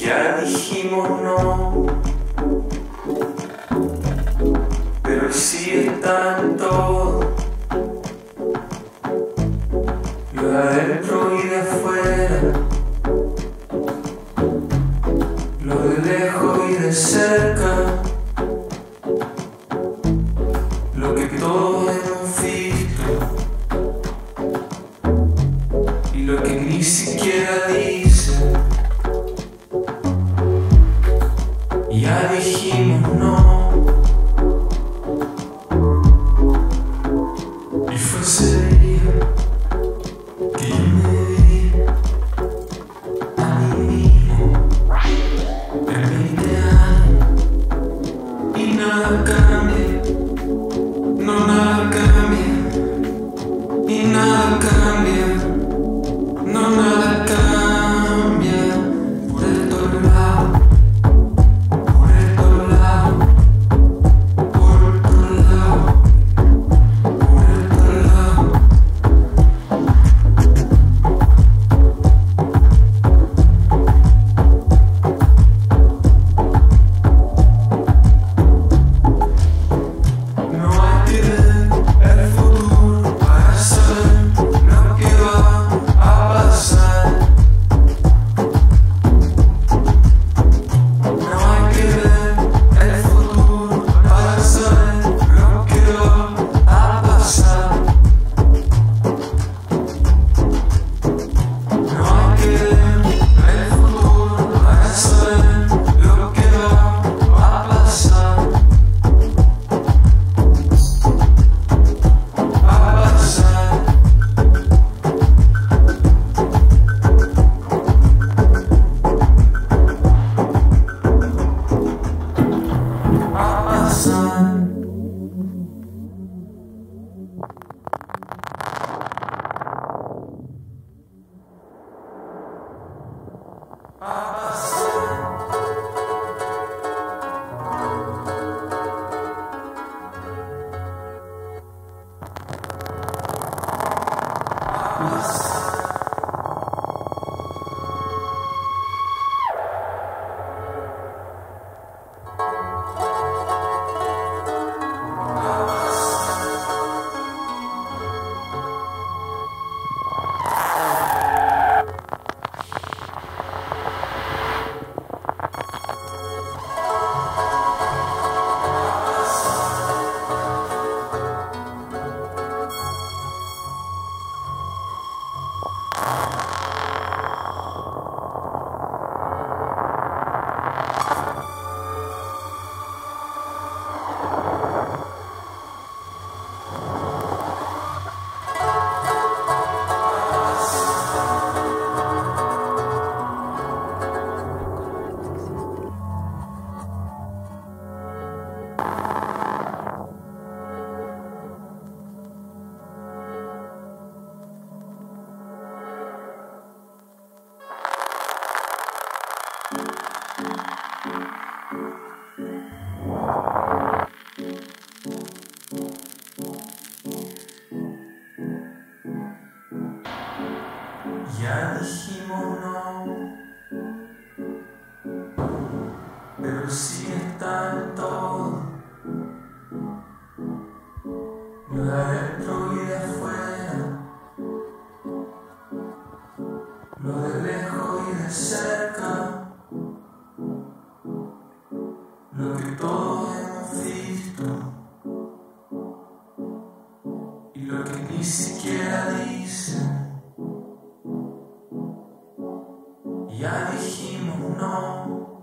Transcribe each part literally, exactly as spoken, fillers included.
Ya dijimos no, pero sí está en todo, lo de adentro y de afuera, lo de lejos y de cerca, lo que todos hemos visto y lo que ni siquiera dicen. Ya dijimos no, y fue ese día que yo me vi a mí mismo en veinte años y nada cambia, no nada cambia, y nada cambia, no nada cambia por estos lados. Ya dijimos no, pero sí está en todo, lo de adentro y de afuera, lo de lejos y de cerca, lo que todos hemos visto y lo que ni siquiera dicen. Ya dijimos no,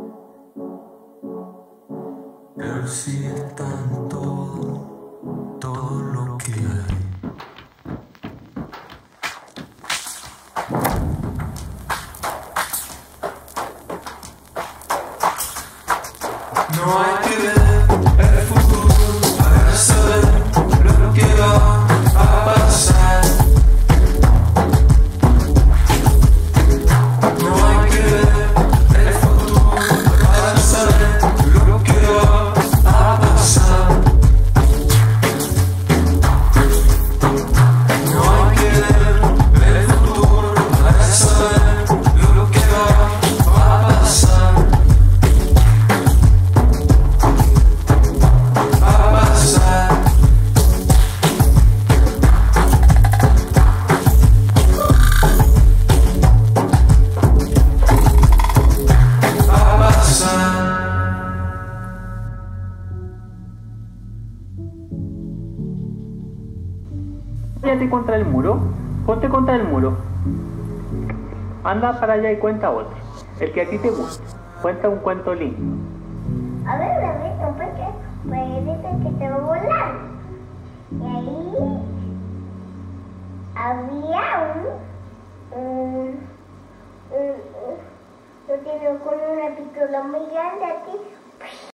pero sí está en todo, todo lo que hay. No hay que ver el futuro para saber lo que va a pasar. Pass. Apóyate contra el muro. Ponte contra el muro. Anda para allá y cuenta otro. El que a ti te guste. Cuenta un cuento lindo. A ver, a ver, no porque parece que te va a volar. Y ahí había un, un, un, un, un, un con una pistola muy grande aquí.